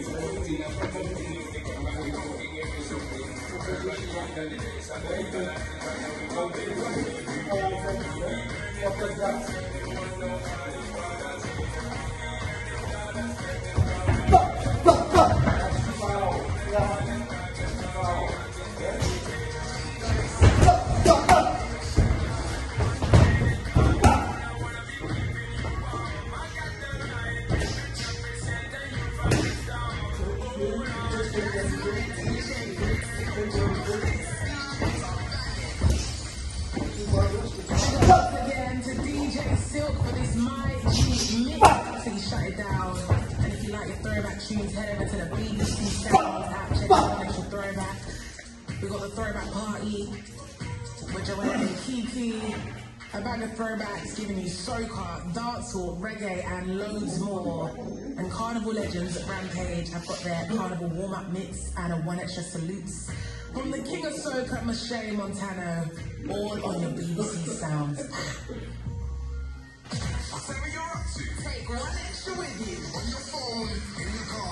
Again to DJ Silk for this mighty mix. So you shut it down. And if you like your throwback tunes, head over to the BBC Sounds app. Check out the extra throwback. We've got the throwback party with Joanne and Kiki. A bag of throwbacks giving you soca, dancehall, reggae and loads more. And Carnival Legends at Rampage have got their Carnival warm-up mix and a one extra salutes. From the King of Soca, Mache Montano, all on your BBC Sounds app. Whatever you're up to, take one extra with you on your phone, in your car.